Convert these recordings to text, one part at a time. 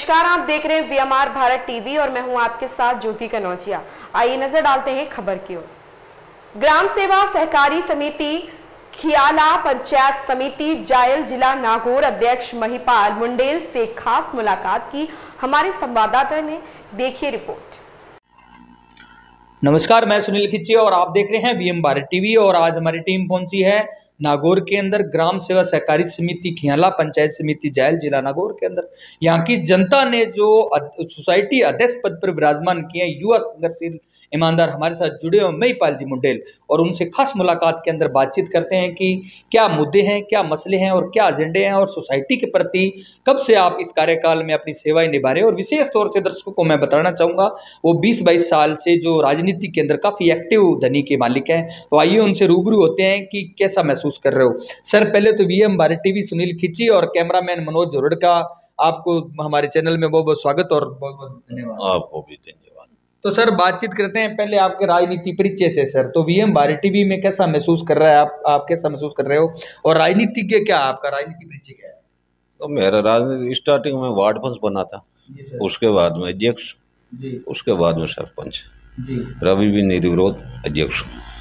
नमस्कार, आप देख रहे हैं वीएमआर भारत टीवी और मैं हूं आपके साथ ज्योति कनौजिया। आइए नजर डालते हैं खबर की ओर। ग्राम सेवा सहकारी समिति खियाला पंचायत समिति जायल जिला नागौर अध्यक्ष महिपाल मुंडेल से खास मुलाकात की हमारे संवाददाता ने। देखिए रिपोर्ट। नमस्कार, मैं सुनील खिच्ची और आप देख रहे हैं वीएम भारत टीवी। और आज हमारी टीम पहुंची है नागौर के अंदर ग्राम सेवा सहकारी समिति खियाला पंचायत समिति जायल जिला नागौर के अंदर। यहाँ की जनता ने जो सोसाइटी अध्यक्ष पद पर विराजमान किए हैं युवा संघर्षशील ईमानदार हमारे साथ जुड़े हुए महिपाल जी मुंडेल, और उनसे खास मुलाकात के अंदर बातचीत करते हैं कि क्या मुद्दे हैं, क्या मसले हैं और क्या एजेंडे हैं, और सोसाइटी के प्रति कब से आप इस कार्यकाल में अपनी सेवाएं निभा रहे हैं। और विशेष तौर से दर्शकों को मैं बताना चाहूँगा वो 20-22 साल से जो राजनीति के अंदर काफ़ी एक्टिव धनी के मालिक हैं। तो आइए उनसे रूबरू होते हैं कि कैसा महसूस कर रहे हो। सर, पहले तो वीएम भारत टीवी सुनील खिच्ची और कैमरामैन मनोज जोरड़ का आपको हमारे चैनल में बहुत बहुत स्वागत और बहुत बहुत धन्यवाद। आपको भी धन्यवाद। तो सर, बातचीत करते हैं पहले आपके राजनीति परिचय से। सर, तो वीएम भारत टीवी में कैसा महसूस कर रहा है आप कैसा महसूस कर रहे हो, और राजनीति के क्या आपका राजनीति परिचय क्या है? तो मेरा राजनीति स्टार्टिंग में वार्ड पंच बना था, उसके बाद में अध्यक्ष, उसके बाद में सरपंच, रवि भी निर्विरोध अध्यक्ष।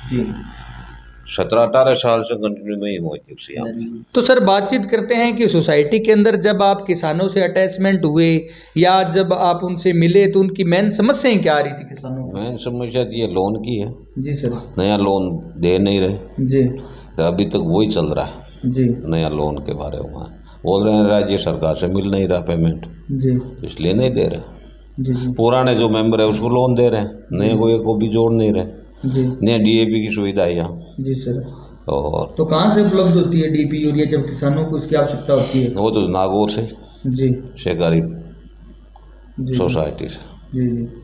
17-18 साल से कंटिन्यू में ही हूँ अध्यक्ष यहाँ पे। तो सर, बातचीत करते हैं कि सोसाइटी के अंदर जब आप किसानों से अटैचमेंट हुए या जब आप उनसे मिले तो उनकी मेन समस्याएं क्या आ रही थी किसानों को? मेन समस्या ये लोन की है जी सर। नया लोन दे नहीं रहे जी, तो अभी तक वही चल रहा है जी। नया लोन के बारे में बोल रहे हैं राज्य सरकार से मिल नहीं रहा पेमेंट जी, इसलिए नहीं दे रहे जी। पुराने जो मेंबर है उसको लोन दे रहे हैं, नए को भी जोड़ नहीं रहे जी। नया डीएपी की सुविधा है यहाँ जी सर। और तो कहाँ से उपलब्ध होती है डीपी यूरिया जब किसानों को इसकी आवश्यकता होती है? वो तो नागौर से जी, सहकारी सोसाइटी से जी जी।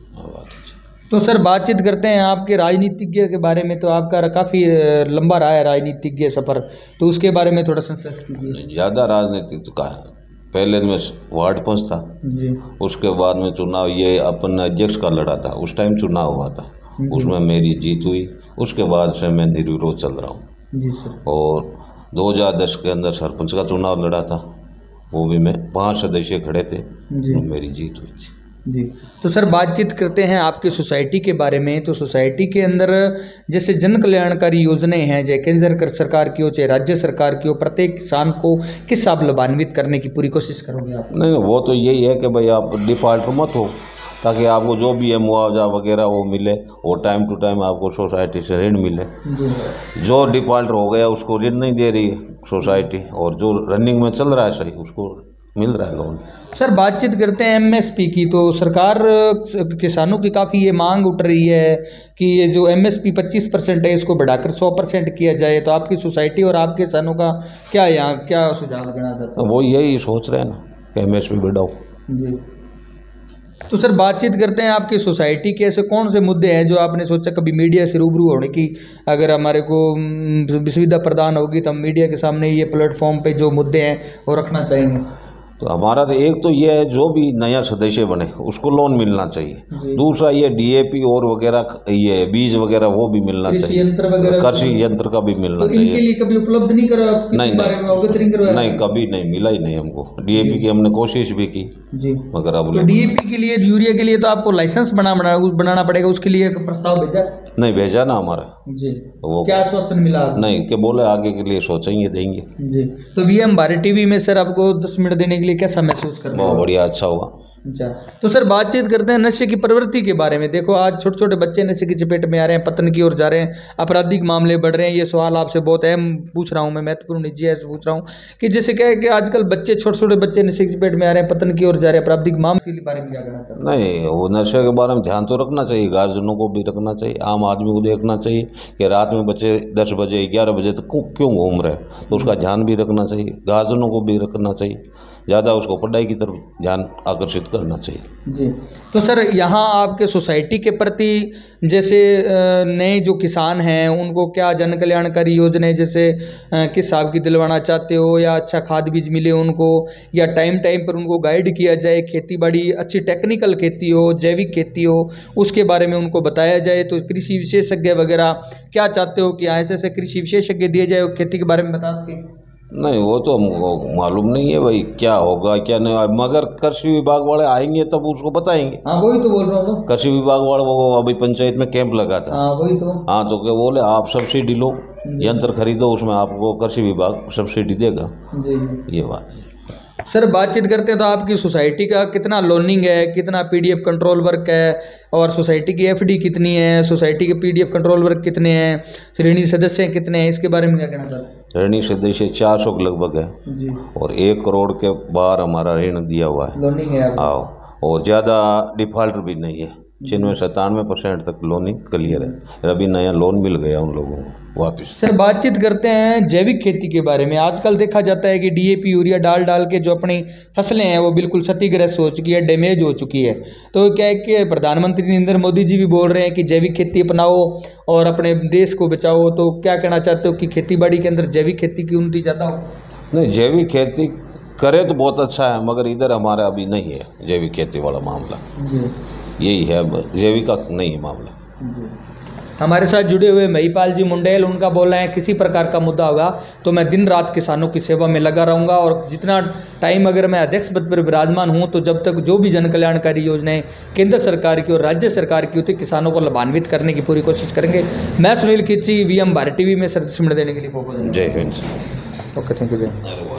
तो सर, बातचीत करते हैं आपके राजनीतिज्ञ के बारे में। तो आपका काफ़ी लंबा रहा है राजनीतिज्ञ सफ़र, तो उसके बारे में थोड़ा संक्षेप कीजिए। ज़्यादा राजनीति तो का है, पहले मैं वार्ड पंच था जी, उसके बाद में चुनाव ये अपन अध्यक्ष का लड़ा था, उस टाइम चुनाव हुआ था, उसमें मेरी जीत हुई। उसके बाद से मैं निर्विरोध चल रहा हूँ जी सर। और 2010 के अंदर सरपंच का चुनाव लड़ा था, वो भी मैं 5 सदस्य खड़े थे जी, मेरी जीत हुई थी जी। तो सर, बातचीत करते हैं आपकी सोसाइटी के बारे में। तो सोसाइटी के अंदर जैसे जन कल्याणकारी योजनाएं हैं, चाहे केंद्र सरकार की हो चाहे राज्य सरकार की हो, प्रत्येक किसान को किस आप लाभान्वित करने की पूरी कोशिश करोगे आप? नहीं, वो तो यही है कि भाई आप डिफॉल्टर मत हो, ताकि आपको जो भी है मुआवजा वगैरह वो मिले, और टाइम टू टाइम आपको सोसाइटी से ऋण मिले। जो डिफॉल्टर हो गया उसको ऋण नहीं दे रही सोसाइटी, और जो रनिंग में चल रहा है सही उसको मिल रहा है लोन। सर, बातचीत करते हैं एमएसपी की। तो सरकार किसानों की काफ़ी ये मांग उठ रही है कि ये जो एमएसपी 25% है इसको बढ़ाकर 100% किया जाए। तो आपकी सोसाइटी और आपके किसानों का क्या यहाँ क्या सुझाव देना चाहते हैं? वो यही सोच रहे हैं ना कि एमएसपी बढ़ाओ जी। तो सर, बातचीत करते हैं आपकी सोसाइटी के ऐसे कौन से मुद्दे हैं जो आपने सोचा कभी मीडिया से रूबरू होने की, अगर हमारे को सुविधा प्रदान होगी तो हम मीडिया के सामने ये प्लेटफॉर्म पे जो मुद्दे हैं वो रखना चाहेंगे? तो हमारा तो एक तो ये है जो भी नया सदस्य बने उसको लोन मिलना चाहिए। दूसरा ये डीएपी और वगैरह ये बीज वगैरह वो भी मिलना चाहिए, कृषि यंत्र का भी मिलना चाहिए। इनके लिए कभी उपलब्ध नहीं करा? नहीं, कभी नहीं मिला ही नहीं हमको। डीएपी की हमने कोशिश भी की जी, मगर अब डीएपी के लिए यूरिया के लिए तो आपको लाइसेंस बनाना पड़ेगा, उसके लिए प्रस्ताव भेजा? नहीं भेजा ना हमारा जी। वो क्या आश्वासन मिला? नहीं, कि बोले आगे के लिए सोचेंगे देंगे जी। तो वीएम भारत टीवी में सर आपको 10 मिनट देने के लिए कैसा महसूस कर रहे हो? बहुत बढ़िया, अच्छा हुआ। अच्छा, तो सर, बातचीत करते हैं नशे की प्रवृत्ति के बारे में। देखो, आज छोटे छोटे बच्चे नशे की चपेट में आ रहे हैं, पतन की ओर जा रहे हैं, आपराधिक मामले बढ़ रहे हैं। ये सवाल आपसे बहुत अहम पूछ रहा हूँ मैं, महत्वपूर्ण निजी है पूछ रहा हूँ कि जैसे क्या है कि आजकल बच्चे छोटे छोटे बच्चे नशे की चपेट में आ रहे हैं, पतन की ओर जा रहे हैं, आपराधिक मामले के बारे में क्या कहना चाहते हैं? नहीं, वो नशे के बारे में ध्यान तो रखना चाहिए, गार्जियनों को भी रखना चाहिए, आम आदमी को देखना चाहिए कि रात में बच्चे 10 बजे 11 बजे तक क्यों घूम रहे हैं, तो उसका ध्यान भी रखना चाहिए, गार्जियनों को भी रखना चाहिए, ज़्यादा उसको पढ़ाई की तरफ ध्यान आकर्षित करना चाहिए जी। तो सर, यहाँ आपके सोसाइटी के प्रति जैसे नए जो किसान हैं उनको क्या जन कल्याणकारी योजनाएं जैसे किस हिसाब की दिलवाना चाहते हो, या अच्छा खाद बीज मिले उनको, या टाइम पर उनको गाइड किया जाए, खेती बाड़ी अच्छी टेक्निकल खेती हो, जैविक खेती हो, उसके बारे में उनको बताया जाए। तो कृषि विशेषज्ञ वगैरह क्या चाहते हो कि ऐसे ऐसे कृषि विशेषज्ञ दिए जाए खेती के बारे में बता सके? नहीं वो तो हमको मालूम नहीं है भाई क्या होगा क्या नहीं, मगर कृषि विभाग वाले आएंगे तब उसको बताएंगे। हाँ वही तो बोल रहा हूँ, कृषि विभाग वाले वो अभी पंचायत में कैंप लगा था। हाँ वही तो। हाँ तो क्या बोले आप सब्सिडी लो, यंत्र खरीदो, उसमें आपको कृषि विभाग सब्सिडी देगा जी। ये बात है। सर बातचीत करते हैं तो आपकी सोसाइटी का कितना लोनिंग है, कितना पीडीएफ कंट्रोल वर्क है, और सोसाइटी की एफडी कितनी है, सोसाइटी के पीडीएफ कंट्रोल वर्क कितने हैं, ऋणी सदस्य कितने हैं, इसके बारे में क्या कहना चाहते हैं? ऋणी सदस्य 400 के लगभग है जी, और 1 करोड़ के बाहर हमारा ऋण दिया हुआ है। लोनिंग है आपकी? हाँ, और ज़्यादा डिफॉल्टर भी नहीं है, 96-97% तक लोनिंग क्लियर है। अभी नया लोन मिल गया उन लोगों को वापस। सर बातचीत करते हैं जैविक खेती के बारे में। आजकल देखा जाता है कि डीएपी यूरिया डाल डाल के जो अपनी फसलें हैं वो बिल्कुल क्षतिग्रस्त हो चुकी है, डैमेज हो चुकी है। तो क्या है कि प्रधानमंत्री नरेंद्र मोदी जी भी बोल रहे हैं कि जैविक खेती अपनाओ और अपने देश को बचाओ, तो क्या कहना चाहते हो कि खेती बाड़ी के अंदर जैविक खेती की उन्नति ज़्यादा हो? नहीं, जैविक खेती करे तो बहुत अच्छा है, मगर इधर हमारा अभी नहीं है जैविक खेती वाला मामला। यही है, जैविक का नहीं है मामला। हमारे साथ जुड़े हुए महिपाल जी मुंडेल, उनका बोलना है किसी प्रकार का मुद्दा होगा तो मैं दिन रात किसानों की सेवा में लगा रहूंगा, और जितना टाइम अगर मैं अध्यक्ष पद पर विराजमान हूं तो जब तक जो भी जन कल्याणकारी योजनाएं केंद्र सरकार की और राज्य सरकार की होती किसानों को लाभान्वित करने की पूरी कोशिश करेंगे। मैं सुनील खिची, वीएम भारत टीवी में सर देने के लिए बहुत जय हिंद। Okay, thank you.